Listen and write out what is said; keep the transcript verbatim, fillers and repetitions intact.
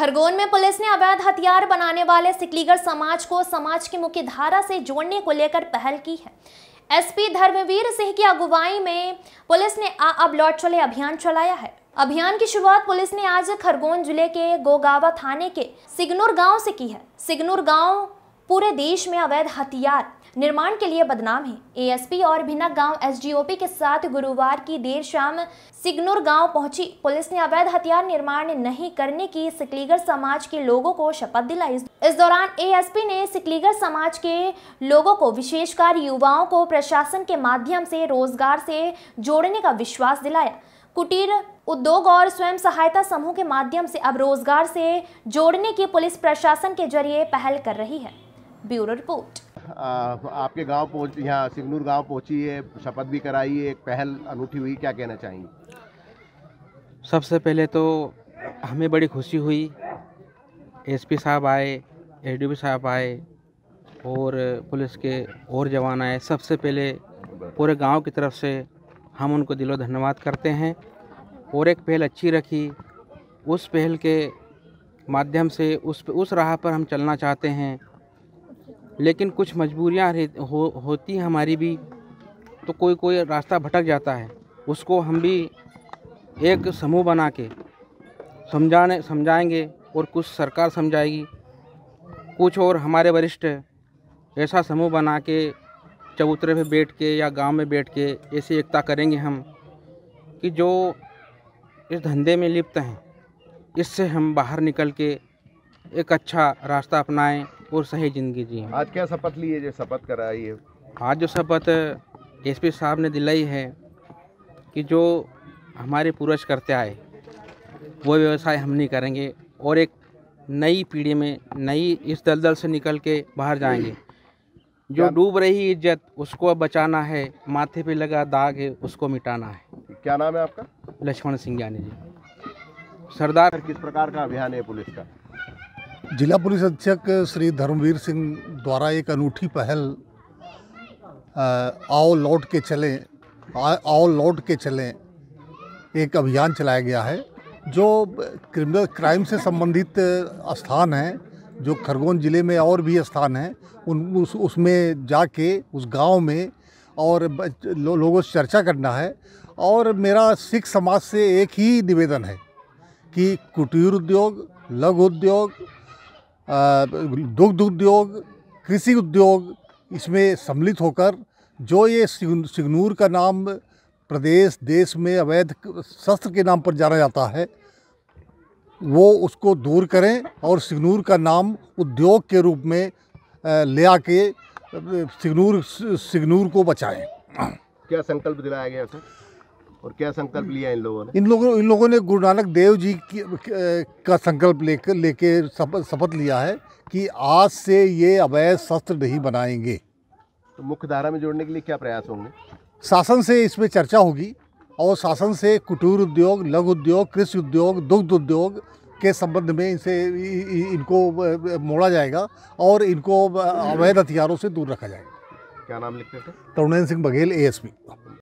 खरगोन में पुलिस ने अवैध हथियार बनाने वाले सिकलीगर समाज को समाज की मुख्य धारा से जोड़ने को लेकर पहल की है। एसपी धर्मवीर सिंह की अगुवाई में पुलिस ने आ अब लौट चले अभियान चलाया है। अभियान की शुरुआत पुलिस ने आज खरगोन जिले के गोगावा थाने के सिगनूर गांव से की है। सिगनूर गांव पूरे देश में अवैध हथियार निर्माण के लिए बदनाम है। एएसपी और भिनक गांव एसडीओपी के साथ गुरुवार की देर शाम सिगनूर गांव पहुंची पुलिस ने अवैध हथियार निर्माण नहीं करने की सिकलीगर समाज के लोगों को शपथ दिलाई। इस दौरान एएसपी ने सिकलीगर समाज के लोगों को, विशेषकर युवाओं को प्रशासन के माध्यम से रोजगार से जोड़ने का विश्वास दिलाया। कुटीर उद्योग और स्वयं सहायता समूह के माध्यम से अब रोजगार से जोड़ने की पुलिस प्रशासन के जरिए पहल कर रही है। Bureau report. आ, आपके गांव पहुंच यहाँ सिगनूर गांव पहुंची है, शपथ भी कराई है, एक पहल अनूठी हुई, क्या कहना चाहेंगे? सबसे पहले तो हमें बड़ी खुशी हुई, एसपी साहब आए, एसडीओपी साहब आए और पुलिस के और जवान आए। सबसे पहले पूरे गांव की तरफ से हम उनको दिलो धन्यवाद करते हैं। और एक पहल अच्छी रखी, उस पहल के माध्यम से उस उस राह पर हम चलना चाहते हैं, लेकिन कुछ मजबूरियां हो, होती हमारी भी, तो कोई कोई रास्ता भटक जाता है। उसको हम भी एक समूह बना के समझाने समझाएंगे और कुछ सरकार समझाएगी, कुछ और हमारे वरिष्ठ ऐसा समूह बना के चबूतरे पे बैठ के या गांव में बैठ के ऐसी एकता करेंगे हम कि जो इस धंधे में लिप्त हैं, इससे हम बाहर निकल के एक अच्छा रास्ता अपनाएं और सही ज़िंदगी जिएं। आज क्या शपथ ली है, जो शपथ कराई है? आज जो शपथ एसपी साहब ने दिलाई है कि जो हमारे पूर्वज करते आए वो व्यवसाय हम नहीं करेंगे और एक नई पीढ़ी में नई इस दलदल से निकल के बाहर जाएंगे। जो डूब रही इज्जत उसको अब बचाना है, माथे पे लगा दाग है उसको मिटाना है। क्या नाम है आपका? लक्ष्मण सिंह जानी जी। सरदार। किस प्रकार का अभियान है पुलिस का? जिला पुलिस अधीक्षक श्री धर्मवीर सिंह द्वारा एक अनूठी पहल आओ लौट के चलें आओ लौट के चलें एक अभियान चलाया गया है। जो क्रिमिनल क्राइम से संबंधित स्थान हैं, जो खरगोन ज़िले में और भी स्थान हैं, उन उस उसमें जाके उस गांव में और लो, लोगों से चर्चा करना है। और मेरा सिख समाज से एक ही निवेदन है कि कुटीर उद्योग, लघु उद्योग, दुग्ध उद्योग, कृषि उद्योग इसमें सम्मिलित होकर जो ये सिगनूर का नाम प्रदेश देश में अवैध शस्त्र के नाम पर जाना जाता है, वो उसको दूर करें और सिगनूर का नाम उद्योग के रूप में ले आके सिगनूर सिगनूर को बचाएं। क्या संकल्प दिलाया गया सर, और क्या संकल्प लिया इन लोगों ने? इन लोगों इन लोगों ने गुरु नानक देव जी की का संकल्प लेकर लेके शपथ लिया है कि आज से ये अवैध शस्त्र नहीं बनाएंगे। तो मुख्य धारा में जोड़ने के लिए क्या प्रयास होंगे? शासन से इसमें चर्चा होगी और शासन से कुटीर उद्योग, लघु उद्योग, कृषि उद्योग, दुग्ध उद्योग के संबंध में इनसे इनको मोड़ा जाएगा और इनको अवैध हथियारों से दूर रखा जाएगा। क्या नाम लिखते थे? तरुणेंद्र सिंह बघेल, एएसपी।